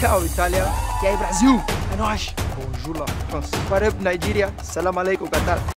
Tchau, Itália. E aí, Brasil? É nóis. Bonjour, la France. What up, Nigeria? Salam alaikum, Qatar.